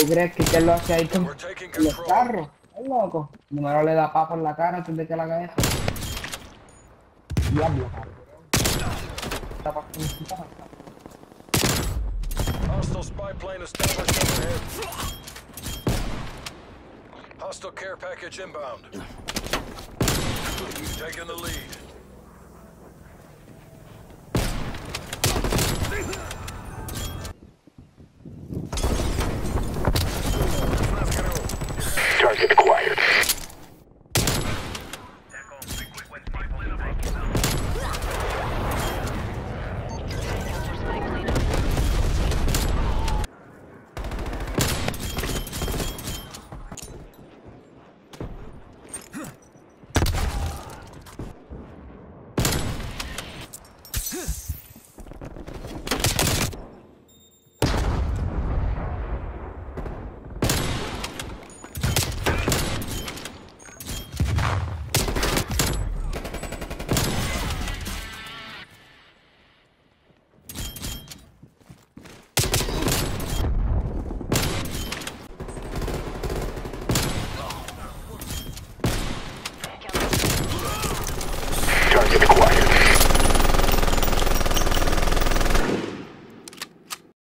crees que él lo hace ahí con We're taking los control. carros? Es loco. Número le da papo en la cara antes de que le haga eso. Diablo, cabrón. Está pasando. Hostile spy plane established overhead. Hostile care package inbound. Taking the lead. Target acquired.